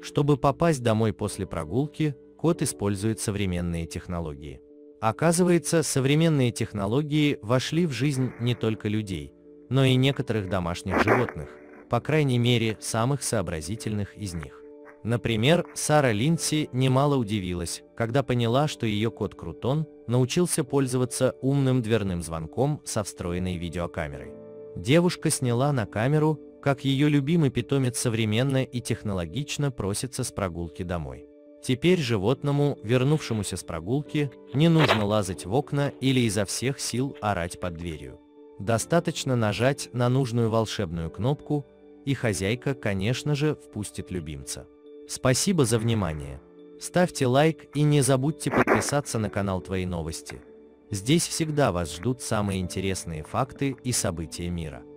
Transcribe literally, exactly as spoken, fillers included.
Чтобы попасть домой после прогулки, кот использует современные технологии. Оказывается, современные технологии вошли в жизнь не только людей, но и некоторых домашних животных, по крайней мере, самых сообразительных из них. Например, Сара Линдси немало удивилась, когда поняла, что ее кот Крутон научился пользоваться умным дверным звонком со встроенной видеокамерой. Девушка сняла на камеру, как ее любимый питомец современно и технологично просится с прогулки домой. Теперь животному, вернувшемуся с прогулки, не нужно лазать в окна или изо всех сил орать под дверью. Достаточно нажать на нужную волшебную кнопку, и хозяйка, конечно же, впустит любимца. Спасибо за внимание. Ставьте лайк и не забудьте подписаться на канал Твои новости. Здесь всегда вас ждут самые интересные факты и события мира.